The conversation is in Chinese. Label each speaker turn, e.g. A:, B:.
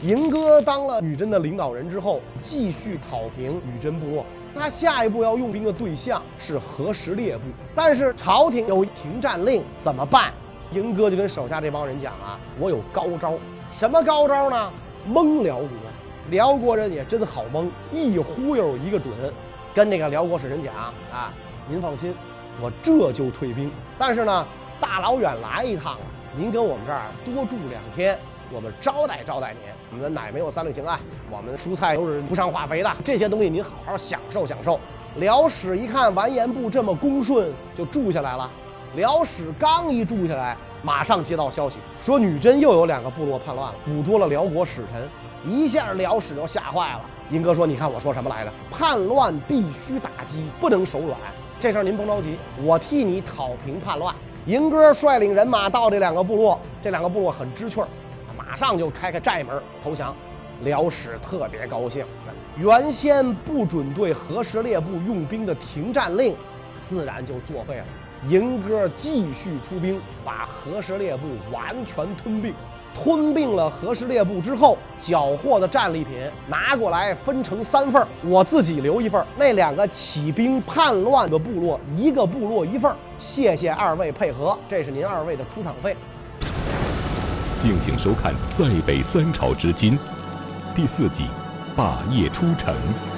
A: 嬴哥当了女真的领导人之后，继续讨平女真部落。他下一步要用兵的对象是和什列部，但是朝廷有停战令，怎么办？嬴哥就跟手下这帮人讲啊，我有高招。什么高招呢？蒙辽国。辽国人也真好蒙，一忽悠一个准。跟这个辽国使臣讲啊，您放心，我这就退兵。但是呢，大老远来一趟啊，您跟我们这儿多住2天，我们招待招待您。我们的奶没有3氯氰胺，我们的蔬菜都是不上化肥的，这些东西您好好享受享受。辽使一看完颜部这么恭顺，就住下来了。辽使刚一住下来，马上接到消息，说女真又有2个部落叛乱了，捕捉了辽国使臣。一下辽使就吓坏了。嬴哥说：“你看我说什么来着？叛乱必须打击，不能手软。这事儿您甭着急，我替你讨平叛乱。”嬴哥率领人马到这2个部落，这2个部落很知趣儿，马上就开寨门投降。辽使特别高兴，原先不准对和什列部用兵的停战令，自然就作废了。嬴哥继续出兵，把和什列部完全吞并。吞并了和什列部之后，缴获的战利品拿过来分成3份，我自己留1份，那2个起兵叛乱的部落1个部落1份。谢谢2位配合，这是您2位的出场费。
B: 敬请收看《塞北3朝之今》第4集《霸业出城》。